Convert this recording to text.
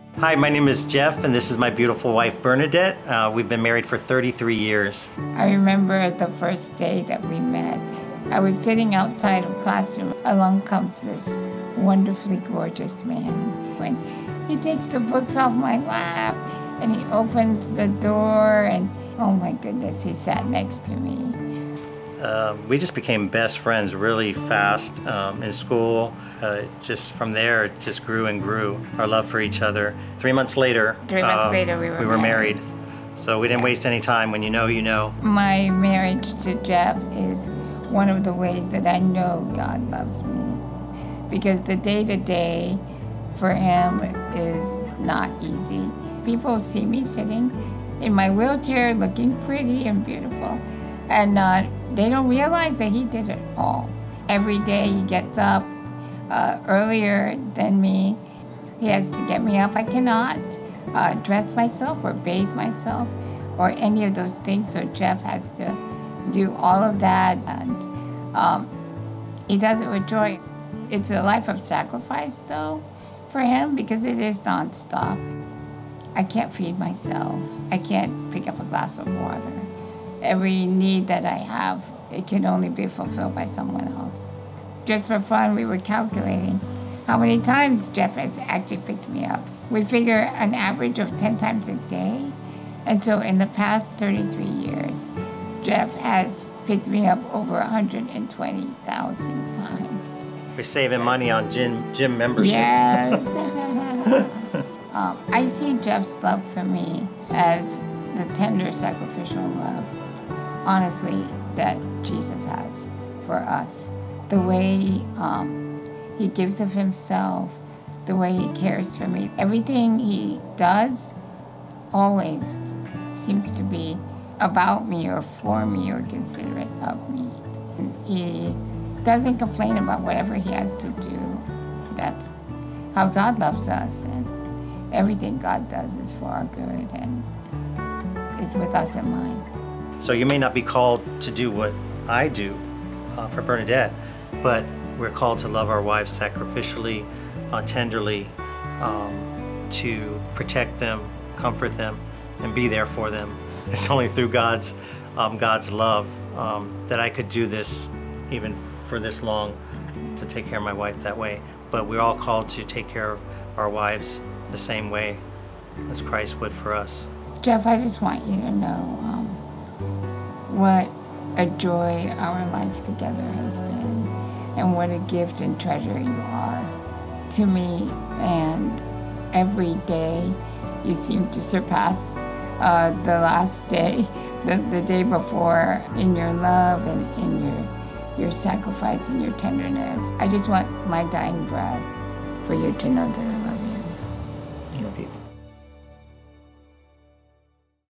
Hi, my name is Jeff, and this is my beautiful wife, Bernadette. We've been married for 33 years. I remember the first day that we met. I was sitting outside of classroom. Along comes this wonderfully gorgeous man. When he takes the books off my lap, and he opens the door, and oh my goodness, he sat next to me. We just became best friends really fast in school. Just from there, it just grew and grew, our love for each other. 3 months later, we were married. So we didn't waste any time. When you know, you know. My marriage to Jeff is one of the ways that I know God loves me. Because the day-to-day for him is not easy. People see me sitting in my wheelchair looking pretty and beautiful, and they don't realize that he did it all. Every day he gets up earlier than me. He has to get me up. I cannot dress myself or bathe myself or any of those things, so Jeff has to do all of that, and he does it with joy. It's a life of sacrifice, though, for him, because it is nonstop. I can't feed myself. I can't pick up a glass of water. Every need that I have, it can only be fulfilled by someone else. Just for fun, we were calculating how many times Jeff has actually picked me up. We figure an average of 10 times a day. And so in the past 33 years, Jeff has picked me up over 120,000 times. We're saving money on gym membership. Yes. I see Jeff's love for me as the tender, sacrificial love, honestly, that Jesus has for us. The way he gives of himself, the way he cares for me. Everything he does always seems to be about me or for me or considerate of me. And he doesn't complain about whatever he has to do. That's how God loves us, and everything God does is for our good and is with us in mind. So you may not be called to do what I do for Bernadette, but we're called to love our wives sacrificially, tenderly, to protect them, comfort them, and be there for them. It's only through God's love that I could do this, even for this long, to take care of my wife that way. But we're all called to take care of our wives the same way as Christ would for us. Jeff, I just want you to know what a joy our life together has been, and what a gift and treasure you are to me. And every day you seem to surpass the last day, the day before, in your love and in your sacrifice and your tenderness. I just want my dying breath for you to know that I love you. I love you.